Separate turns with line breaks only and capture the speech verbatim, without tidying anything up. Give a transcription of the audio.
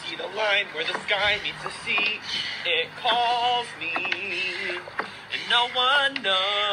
see the line where the sky meets the sea. It calls me, and no one knows